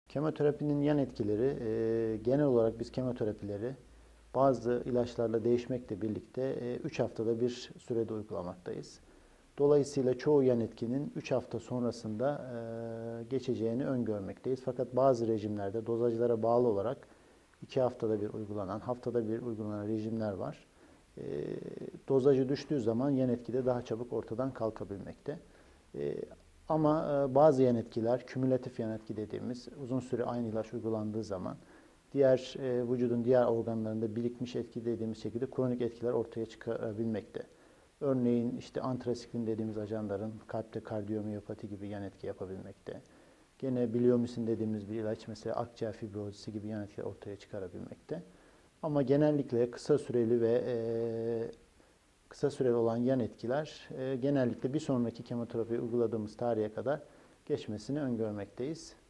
Kemoterapinin yan etkileri, genel olarak biz kemoterapileri bazı ilaçlarla değişmekle birlikte 3 haftada bir sürede uygulamaktayız. Dolayısıyla çoğu yan etkinin 3 hafta sonrasında geçeceğini öngörmekteyiz. Fakat bazı rejimlerde dozajlara bağlı olarak 2 haftada bir uygulanan, haftada bir uygulanan rejimler var. E, Dozajı düştüğü zaman yan etki de daha çabuk ortadan kalkabilmekte. E, Ama bazı yan etkiler, kümülatif yan etki dediğimiz uzun süre aynı ilaç uygulandığı zaman vücudun diğer organlarında birikmiş etki dediğimiz şekilde kronik etkiler ortaya çıkabilmekte. Örneğin işte antrasiklin dediğimiz ajanların kalpte kardiyomiyopati gibi yan etki yapabilmekte. Gene biliyomisin dediğimiz bir ilaç mesela akciğer fibrozisi gibi yan etkiler ortaya çıkarabilmekte. Ama genellikle kısa süreli olan yan etkiler genellikle bir sonraki kemoterapi uyguladığımız tarihe kadar geçmesini öngörmekteyiz.